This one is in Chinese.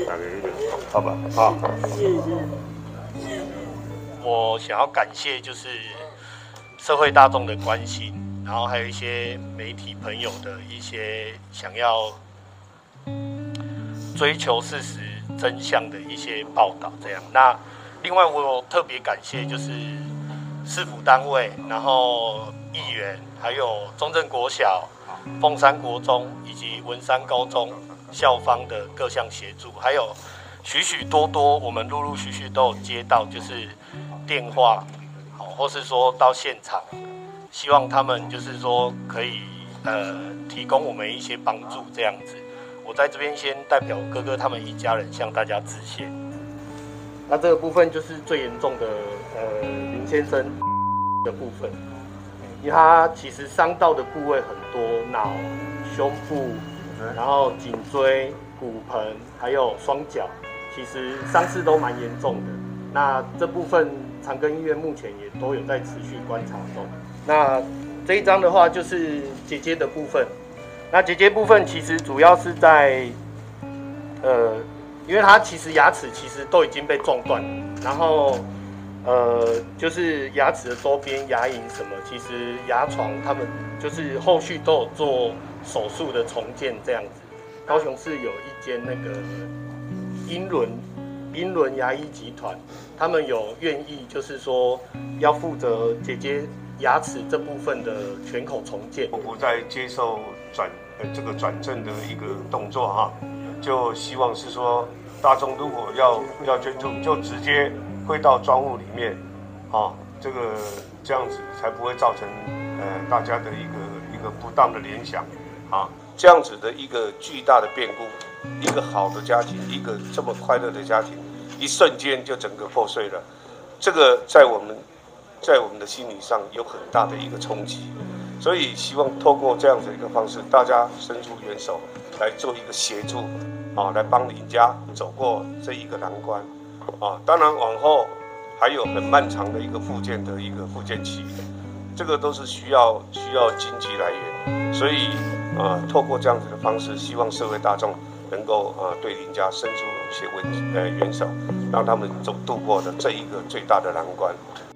大家好吧？好。 谢谢。 我想要感谢就是社会大众的关心，然后还有一些媒体朋友的一些想要追求事实真相的一些报道，这样。那另外我有特别感谢就是市府单位，然后议员，还有中正国小、凤山国中以及文山高中校方的各项协助，还有许许多多我们陆陆续续都有接到就是电话，好，或是说到现场，希望他们就是说可以提供我们一些帮助这样子。我在这边先代表哥哥他们一家人向大家致谢。那这个部分就是最严重的林先生的部分，因为他其实伤到的部位很多，脑、胸部，然后颈椎、骨盆还有双脚，其实伤势都蛮严重的。那这部分长庚医院目前也都有在持续观察中。那这一张的话就是姐姐的部分。那姐姐部分其实主要是在，因为她其实牙齿其实都已经被撞断了，然后就是牙齿的周边牙龈什么，其实牙床他们就是后续都有做手术的重建这样子。高雄市有一间那个英伦牙医集团，他们有愿意就是说要负责姐姐牙齿这部分的全口重建。 我在接受这个转正的一个动作哈，就希望是说大众如果要捐助，就直接汇到专户里面，啊，这样子才不会造成大家的一个不当的联想啊，这样子的一个巨大的变故，一个好的家庭，一个这么快乐的家庭，一瞬间就整个破碎了，这个在我们的心理上有很大的一个冲击。所以希望透过这样子一个方式，大家伸出援手来做一个协助，啊，来帮林家走过这一个难关，啊，当然往后还有很漫长的一个复健期，这个都是需要经济来源，所以透过这样子的方式，希望社会大众能够对林家伸出一些援手，让他们度过的这一个最大的难关。